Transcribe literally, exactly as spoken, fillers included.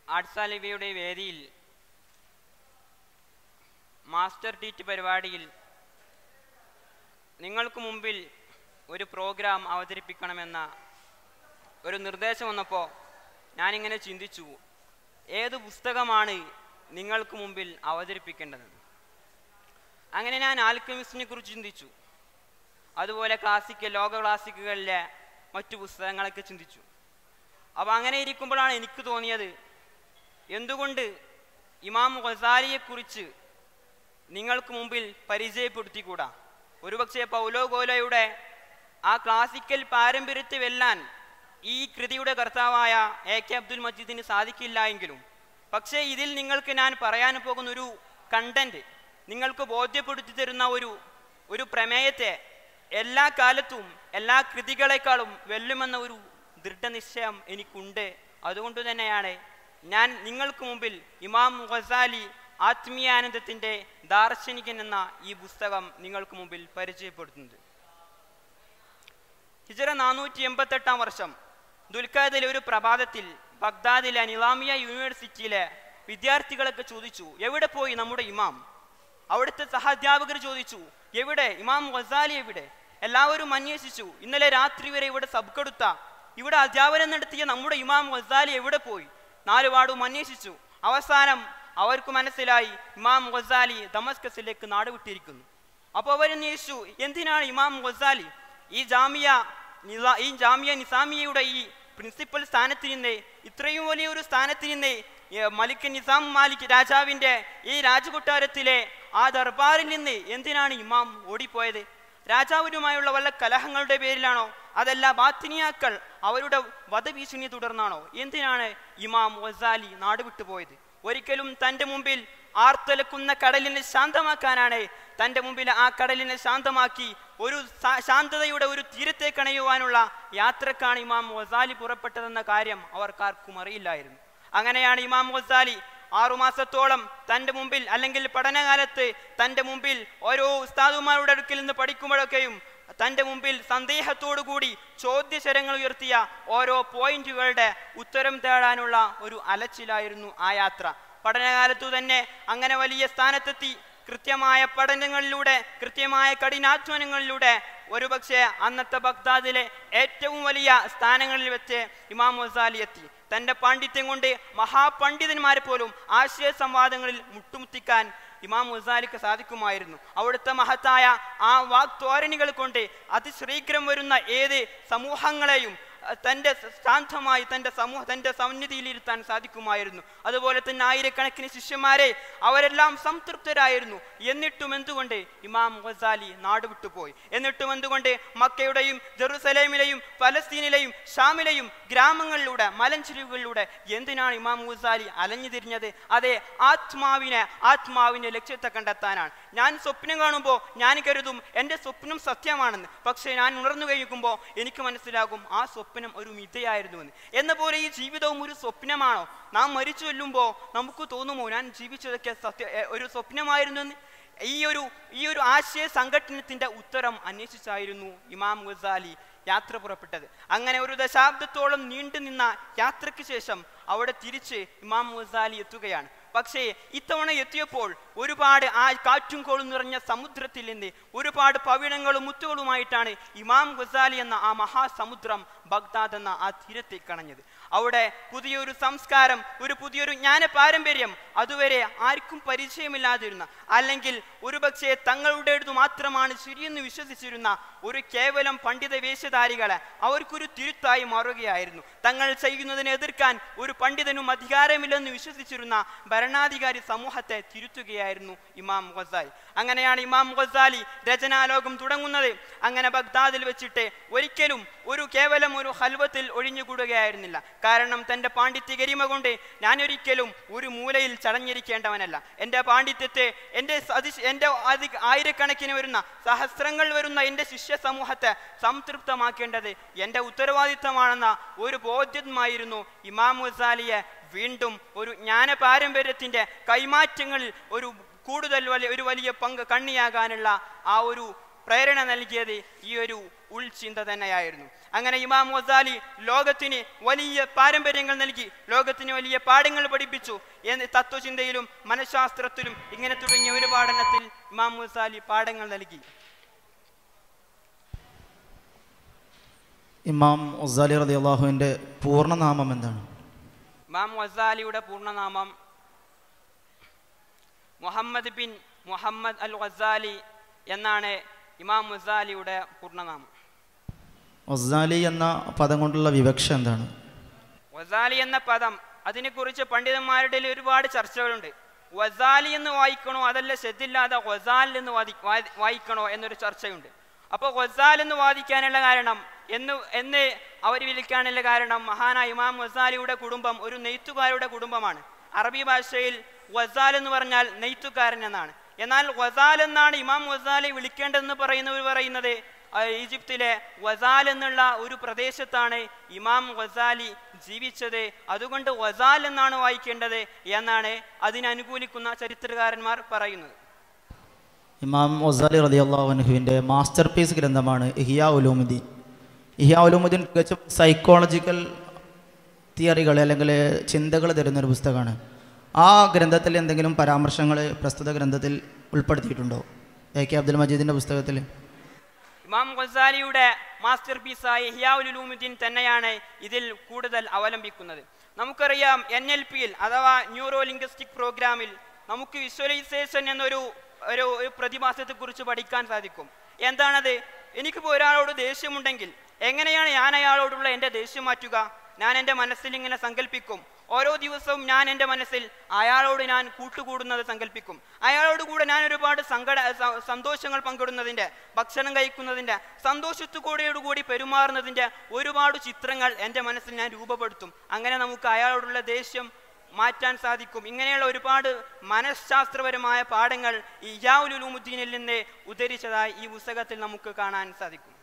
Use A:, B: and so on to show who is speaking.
A: ആർട്സാലിവയുടെ വേദിയിൽ master teach പരിപാടിയിൽ നിങ്ങൾക്ക് മുമ്പിൽ ഒരു പ്രോഗ്രാം അവതരിപ്പിക്കണമെന്ന ഒരു നിർദ്ദേശം വന്നപ്പോൾ ഞാനിങ്ങനെ ചിന്തിച്ചു, ഏത് പുസ്തകമാണ് നിങ്ങൾക്ക് മുമ്പിൽ അവതരിപ്പിക്കേണ്ടത്. അങ്ങനെ ഞാൻ ആൽക്കെമിസ്റ്റിനെ കുറിച്ച് ചിന്തിച്ചു. അതുപോലെ ക്ലാസിക്കൽ ലോക ക്ലാസിക്കുകളിലെ മറ്റു പുസ്തകങ്ങളൊക്കെ ചിന്തിച്ചു. അപ്പോൾ അങ്ങനെ ഇരിക്കുമ്പോഴാണ് എനിക്ക് തോന്നിയത്, എന്തുകൊണ്ട് ഇമാം ഗസാലിയെക്കുറിച്ച് നിങ്ങൾക്ക് മുമ്പിൽ പരിചയപ്പെടുത്തിക്കൂടാ? ഒരുപക്ഷെ പൗലോ കോലോയുടെ ആ ക്ലാസിക്കൽ പാരമ്പര്യത്തെ വെല്ലാൻ ഈ കൃതിയുടെ കർത്താവായ എ കെ അബ്ദുൽ മജീദിന് സാധിക്കില്ല എങ്കിലും, പക്ഷേ ഇതിൽ നിങ്ങൾക്ക് ഞാൻ പറയാൻ പോകുന്ന ഒരു കണ്ടന്റ്, നിങ്ങൾക്ക് ബോധ്യപ്പെടുത്തി തരുന്ന ഒരു ഒരു പ്രമേയത്തെ എല്ലാ കാലത്തും എല്ലാ കൃതികളെക്കാളും വെല്ലുമെന്ന ഒരു ദൃഢനിശ്ചയം എനിക്കുണ്ട്. അതുകൊണ്ട് തന്നെയാണ് ഞാൻ നിങ്ങൾക്ക് മുമ്പിൽ ഇമാം ഗസാലി ആത്മീയാനന്ദത്തിൻ്റെ ദാർശനികൻ എന്ന ഈ പുസ്തകം നിങ്ങൾക്ക് മുമ്പിൽ പരിചയപ്പെടുത്തുന്നത്. ഹിജറ നാനൂറ്റി എൺപത്തെട്ടാം വർഷം ദുൽഖഅദിലെ ഒരു പ്രഭാതത്തിൽ ബഗ്ദാദിലെ നിലാമിയ യൂണിവേഴ്സിറ്റിയിലെ വിദ്യാർത്ഥികളൊക്കെ ചോദിച്ചു, എവിടെ പോയി നമ്മുടെ ഇമാം? അവിടുത്തെ സഹാധ്യാപകർ ചോദിച്ചു, എവിടെ ഇമാം ഗസാലി എവിടെ? എല്ലാവരും അന്വേഷിച്ചു. ഇന്നലെ രാത്രി വരെ ഇവിടെ സബ്കെടുത്ത, ഇവിടെ അധ്യാപനം നടത്തിയ നമ്മുടെ ഇമാം ഗസാലി എവിടെ പോയി? നാലുപാടും അന്വേഷിച്ചു. അവസാനം അവർക്ക് മനസ്സിലായി, ഇമാം ഗസാലി ദമസ്കസിലേക്ക് നാടുവിട്ടിരിക്കുന്നു. അപ്പോൾ അവരന്വേഷിച്ചു, എന്തിനാണ് ഇമാം ഗസാലി ഈ ജാമിയ ഈ ജാമിയ നിസാമിയയുടെ ഈ പ്രിൻസിപ്പൽ സ്ഥാനത്ത് നിന്ന്, ഇത്രയും വലിയൊരു സ്ഥാനത്ത് നിന്ന്, മലിക് നിസാം മാലിക് രാജാവിൻ്റെ ഈ രാജകൊട്ടാരത്തിലെ ആ ദർബാറിൽ നിന്ന് എന്തിനാണ് ഇമാം ഓടിപ്പോയത്? രാജാവിനുമായുള്ള വല്ല കലഹങ്ങളുടെ പേരിലാണോ? അതല്ല ബാത്തിനിയാക്കൾ അവരുടെ വധഭീഷണി തുടർന്നാണോ? എന്തിനാണ് ഇമാം ഗസാലി നാടുവിട്ടുപോയത്? ഒരിക്കലും തൻ്റെ മുമ്പിൽ ആർത്തലക്കുന്ന കടലിനെ ശാന്തമാക്കാനാണ്, തൻ്റെ മുമ്പിൽ ആ കടലിനെ ശാന്തമാക്കി ഒരു ശാന്തതയുടെ ഒരു തീരത്തേക്ക് അണയുവാനുള്ള യാത്രക്കാണ് ഇമാം ഗസാലി പുറപ്പെട്ടതെന്ന കാര്യം അവർക്കാർക്കും അറിയില്ലായിരുന്നു. അങ്ങനെയാണ് ഇമാം ഗസാലി ആറുമാസത്തോളം തൻ്റെ മുമ്പിൽ, അല്ലെങ്കിൽ പഠനകാലത്ത് തൻ്റെ മുമ്പിൽ ഓരോ ഉസ്താദുമാരുടെ അടുക്കിൽ നിന്ന് പഠിക്കുമ്പോഴൊക്കെയും തൻ്റെ മുമ്പിൽ സന്ദേഹത്തോടു കൂടി ചോദ്യശരങ്ങൾ ഉയർത്തിയ ഓരോ പോയിന്റുകളുടെ ഉത്തരം തേടാനുള്ള ഒരു അലച്ചിലായിരുന്നു ആ യാത്ര. പഠനകാലത്തു തന്നെ അങ്ങനെ വലിയ സ്ഥാനത്തെത്തി. കൃത്യമായ പഠനങ്ങളിലൂടെ, കൃത്യമായ കഠിനാധ്വാനങ്ങളിലൂടെ ഒരുപക്ഷെ അന്നത്തെ ബഗ്ദാദിലെ ഏറ്റവും വലിയ സ്ഥാനങ്ങളിൽ വെച്ച് ഇമാം ഗസാലി എത്തി. തൻ്റെ പാണ്ഡിത്യം കൊണ്ട് മഹാപണ്ഡിതന്മാരെ പോലും ആശയ സംവാദങ്ങളിൽ മുട്ടുമുട്ടിക്കാൻ ഇമാം ഗസാലിക്ക് സാധിക്കുമായിരുന്നു. അവിടുത്തെ മഹത്തായ ആ വാക്തോരണികൾ കൊണ്ട് അതിശീഘ്രം വരുന്ന ഏത് സമൂഹങ്ങളെയും തൻ്റെ ശാന്തമായി തൻ്റെ സമൂഹ തൻ്റെ സന്നിധിയിലിരുത്താൻ സാധിക്കുമായിരുന്നു. അതുപോലെ തന്നെ ആയിരക്കണക്കിന് ശിഷ്യന്മാരെ അവരെല്ലാം സംതൃപ്തരായിരുന്നു. എന്നിട്ടും എന്തുകൊണ്ട് ഇമാം ഗസാലി നാടുവിട്ടുപോയി? എന്നിട്ടും എന്തുകൊണ്ട് മക്കയുടെയും ജെറുസലേമിലെയും ഫലസ്തീനിലെയും ഷാമിലെയും ഗ്രാമങ്ങളിലൂടെ മലഞ്ചെരിവുകളിലൂടെ എന്തിനാണ് ഇമാം ഗസാലി അലഞ്ഞു തിരിഞ്ഞത്? അതെ, ആത്മാവിനെ ആത്മാവിൻ്റെ ലക്ഷ്യത്തെ കണ്ടെത്താനാണ്. ഞാൻ സ്വപ്നം കാണുമ്പോൾ ഞാൻ കരുതും എൻ്റെ സ്വപ്നം സത്യമാണെന്ന്. പക്ഷേ ഞാൻ ഉണർന്നു കഴിക്കുമ്പോൾ എനിക്ക് മനസ്സിലാകും ആ സ്വപ്നം ഒരു മിഥ്യയായിരുന്നുവെന്ന്. എന്ന പോലെ ഈ ജീവിതവും ഒരു സ്വപ്നമാണോ? നാം മരിച്ചു കൊല്ലുമ്പോൾ നമുക്ക് തോന്നുമോ ഞാൻ ജീവിച്ചതൊക്കെ സത്യ ഒരു സ്വപ്നമായിരുന്നുവെന്ന്? ഈ ഒരു ഈ ഒരു ആശയ സംഘടനത്തിന്റെ ഉത്തരം അന്വേഷിച്ചായിരുന്നു ഇമാം ഗസാലി യാത്ര പുറപ്പെട്ടത്. അങ്ങനെ ഒരു ദശാബ്ദത്തോളം നീണ്ടു നിന്ന യാത്രയ്ക്ക് ശേഷം അവിടെ തിരിച്ച് ഇമാം ഗസാലി എത്തുകയാണ്. പക്ഷേ ഇത്തവണ എത്തിയപ്പോൾ ഒരുപാട് ആ കാറ്റും കോളും നിറഞ്ഞ സമുദ്രത്തിൽ നിന്ന് ഒരുപാട് പവിഴങ്ങളും മുത്തുകളുമായിട്ടാണ് ഇമാം ഗസാലി എന്ന ആ മഹാസമുദ്രം ബഗ്ദാദ് എന്ന ആ തീരത്തേക്ക് അണഞ്ഞത്. അവിടെ പുതിയൊരു സംസ്കാരം, ഒരു പുതിയൊരു ജ്ഞാന പാരമ്പര്യം അതുവരെ ആർക്കും പരിചയമില്ലാതിരുന്ന, അല്ലെങ്കിൽ ഒരുപക്ഷെ തങ്ങളുടേതു മാത്രമാണ് ശരിയെന്ന് വിശ്വസിച്ചിരുന്ന ഒരു കേവലം പണ്ഡിത വേഷധാരികളെ അവർക്കൊരു തിരുത്തായി മാറുകയായിരുന്നു. തങ്ങൾ ചെയ്യുന്നതിനെ എതിർക്കാൻ ഒരു പണ്ഡിതനും അധികാരമില്ലെന്ന് വിശ്വസിച്ചിരുന്ന ഭരണാധികാരി സമൂഹത്തെ തിരുത്തുകയായിരുന്നു ഇമാം ഗസാലി. അങ്ങനെയാണ് ഇമാം ഗസാലി രചനാലോകം തുടങ്ങുന്നത്. അങ്ങനെ ബഗ്ദാദിൽ വെച്ചിട്ട് ഒരിക്കലും ഒരു കേവലം ഒരു ഹൽവത്തിൽ ഒഴിഞ്ഞുകൂടുകയായിരുന്നില്ല. കാരണം തൻ്റെ പാണ്ഡിത്യ ഗരിമ കൊണ്ട് ഞാൻ ഒരിക്കലും ഒരു മൂലയിൽ ചടഞ്ഞിരിക്കേണ്ടവനല്ല. എൻ്റെ പാണ്ഡിത്യത്തെ, എൻ്റെ എൻ്റെ ആയിരക്കണക്കിന് വരുന്ന സഹസ്രങ്ങൾ വരുന്ന എൻ്റെ ശിഷ്യ സമൂഹത്തെ സംതൃപ്തമാക്കേണ്ടത് എൻ്റെ ഉത്തരവാദിത്തമാണെന്ന ഒരു ബോധ്യമായിരുന്നു ഇമാം ഗസാലിയെ വീണ്ടും ഒരു ജ്ഞാന പാരമ്പര്യത്തിൻ്റെ കൈമാറ്റങ്ങളിൽ ഒരു കൂടുതൽ വലിയ ഒരു വലിയ പങ്ക് കണ്ണിയാകാനുള്ള ആ ഒരു പ്രേരണ നൽകിയത് ഈ ഒരു ഉൾചിന്ത തന്നെയായിരുന്നു. അങ്ങനെ ഇമാം ഗസാലി ലോകത്തിന് വലിയ പാരമ്പര്യങ്ങൾ നൽകി, ലോകത്തിന് വലിയ പാഠങ്ങൾ പഠിപ്പിച്ചു. എന്ന് തത്വചിന്തയിലും മനഃശാസ്ത്രത്തിലും ഇങ്ങനെ തുടങ്ങിയ ഒരു പഠനത്തിൽ ഇമാം ഗസാലി പാഠങ്ങൾ നൽകി.
B: ഇമാം ഗസാലി റളിയല്ലാഹുവിന്റെ പൂർണ്ണനാമം എന്താണ്?
A: ഇമാം ഗസാലിയുടെ പൂർണ്ണനാമം Muhammad bin Muhammad al Ghazali എന്നാണ് ഇമാം ഗസാലിയുടെ പൂർണ്ണനാമം.
B: ഗസാലി എന്ന പദം കൊണ്ടുള്ള വിവക്ഷ എന്താണ്?
A: ഗസാലി എന്ന പദം, അതിനെക്കുറിച്ച് പണ്ഡിതന്മാരുടെ ഒരുപാട് ചർച്ചകളുണ്ട്. ഗസാലി എന്ന് വായിക്കണോ അതല്ല ശദ്ദില്ലാതെ ഗസാൽ എന്ന് വാദി വായിക്കണോ എന്നൊരു ചർച്ചയുണ്ട്. അപ്പോൾ ഗസാൽ എന്ന് വാദിക്കാനുള്ള കാരണം എന്ന് എന്ന് അവർ വിളിക്കാനുള്ള കാരണം മഹാനായ ഇമാം ഗസാലിയുടെ കുടുംബം ഒരു നെയ്ത്തുകാരുടെ കുടുംബമാണ്. അറബി ഭാഷയിൽ ഗസാൽ എന്ന് പറഞ്ഞാൽ നെയ്ത്തുകാരൻ എന്നാണ്. എന്നാൽ ഗസാൽ എന്നാണ് ഇമാം ഗസാലി വിളിക്കേണ്ടതെന്ന് പറയുന്നവർ പറയുന്നത് ഈജിപ്തിലെ ഗസാൽ എന്നുള്ള ഒരു പ്രദേശത്താണ് ഇമാം ഗസാലി ജീവിച്ചത്, അതുകൊണ്ട് ഗസാൽ എന്നാണ് വായിക്കേണ്ടത് എന്നാണ് അതിനനുകൂലിക്കുന്ന ചരിത്രകാരന്മാർ പറയുന്നത്.
B: ഇമാം ഗസാലി റളിയല്ലാഹു അൻഹുവിൻ്റെ മാസ്റ്റർ പീസ് ഗ്രന്ഥമാണ് ഇഹ്യാ ഉലൂമുദ്ദീൻ. ഇഹ്യാ ഉലൂമുദ്ദീൻ തികച്ചും സൈക്കോളജിക്കൽ തിയറികൾ അല്ലെങ്കിൽ ചിന്തകൾ തരുന്നൊരു പുസ്തകമാണ്. ആ ഗ്രന്ഥത്തിൽ എന്തെങ്കിലും പരാമർശങ്ങൾ പ്രസ്തുത ഗ്രന്ഥത്തിൽ ഉൾപ്പെടുത്തിയിട്ടുണ്ടോ? എ കെ അബ്ദുൽ മജീദിൻ്റെ പുസ്തകത്തിൽ
A: ഇമാം ഗസാലിയുടെ മാസ്റ്റർ പീസായ ഇഹ്യാ ഉലൂമുദ്ദീൻ തന്നെയാണ് ഇതിൽ കൂടുതൽ അവലംബിക്കുന്നത്. നമുക്കറിയാം, എൻ എൽ പിയിൽ അഥവാ ന്യൂറോ ലിംഗ്വിസ്റ്റിക് പ്രോഗ്രാമിൽ നമുക്ക് വിഷ്വലൈസേഷൻ എന്നൊരു ഒരു പ്രതിഭാസത്തെക്കുറിച്ച് പഠിക്കാൻ സാധിക്കും. എന്താണത്? എനിക്കിപ്പോൾ ഒരാളോട് ദേഷ്യമുണ്ടെങ്കിൽ എങ്ങനെയാണ് ഞാൻ അയാളോടുള്ള എൻ്റെ ദേഷ്യം മാറ്റുക? ഞാൻ എൻ്റെ മനസ്സിൽ ഇങ്ങനെ സങ്കല്പിക്കും. ഓരോ ദിവസവും ഞാൻ എൻ്റെ മനസ്സിൽ അയാളോട് ഞാൻ കൂട്ടുകൂടുന്നത് സങ്കല്പിക്കും. അയാളോട് കൂടെ ഞാൻ ഒരുപാട് സങ്കട സന്തോഷങ്ങൾ പങ്കിടുന്നതിൻ്റെ, ഭക്ഷണം കഴിക്കുന്നതിൻ്റെ, സന്തോഷത്തോടുകൂടി പെരുമാറുന്നതിൻ്റെ ഒരുപാട് ചിത്രങ്ങൾ എൻ്റെ മനസ്സിൽ ഞാൻ രൂപപ്പെടുത്തും. അങ്ങനെ നമുക്ക് അയാളോടുള്ള ദേഷ്യം മാറ്റാൻ സാധിക്കും. ഇങ്ങനെയുള്ള ഒരുപാട് മനഃശാസ്ത്രപരമായ പാഠങ്ങൾ ഈ ഇഹ്യാ ഉലൂമുദ്ദീനിൽ നിന്ന് ഉദ്ധരിച്ചതായി ഈ പുസ്തകത്തിൽ നമുക്ക് കാണാൻ സാധിക്കും.